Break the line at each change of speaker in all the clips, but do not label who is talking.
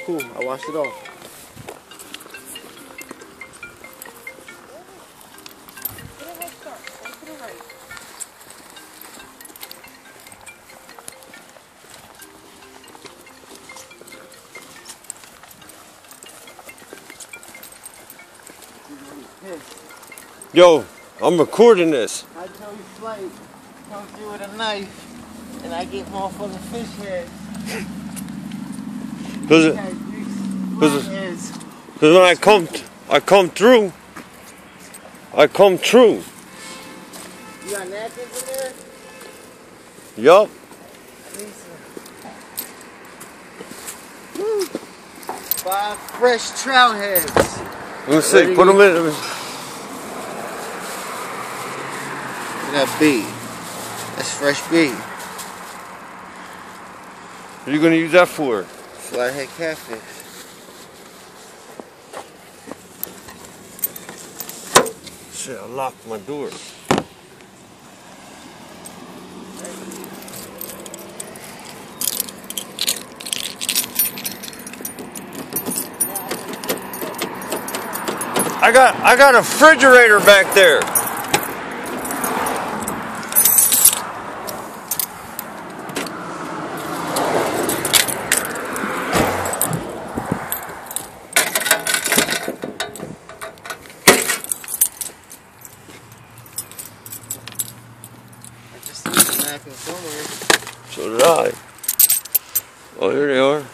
cool. I washed it off.
Yo, I'm recording this.
I tell you, Flight comes through with a knife, and I get motherfucking fish heads.
Because when I come through.
You got napkins in there?
Yup.
Woo. 5 fresh trout heads.
Let me see. Put them in.
That bait. That's fresh bait.
What are you gonna use that for?
Flathead catfish.
Shit, I locked my door. I got a refrigerator back there. So did I. Oh, here they are.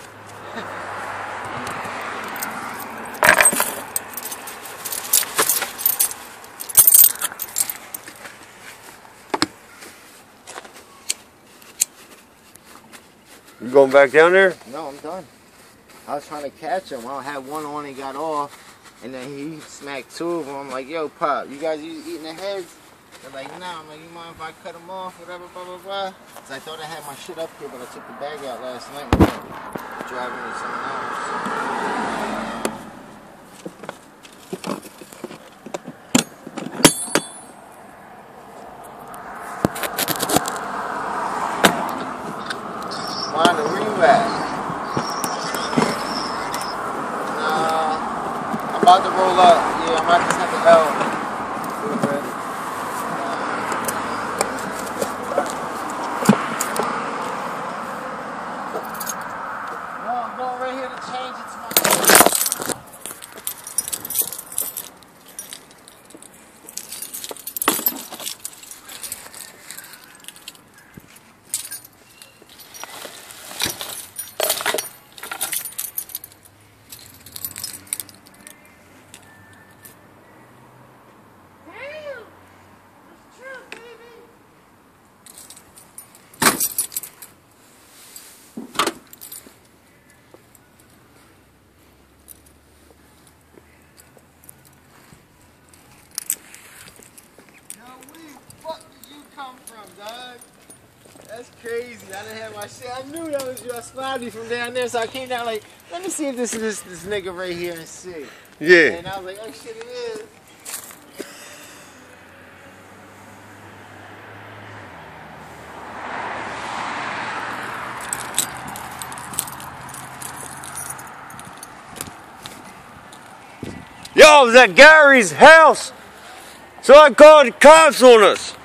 You going back down there?
No, I'm done. I was trying to catch him. I had one on and got off, and then he smacked 2 of them. I'm like, yo, Pop, you guys eating the heads? They're like, nah. I'm like, you mind if I cut them off, whatever, blah, blah, blah. So I thought I had my shit up here, but I took the bag out last night when I was driving with someone else. Wanda, where you at? Nah, I'm about to roll up. Yeah, I'm about to take the L. I'm going right here to change it to my... Damn! That's true, baby! Come from, dog. That's crazy. I didn't have my shit. I knew that was you. I spotted you from down there, so I came down like, let me see if this is this nigga right here and see.
Yeah.
And I was like, oh shit, it is.
Yo, I was at Gary's house. So I called the cops on us.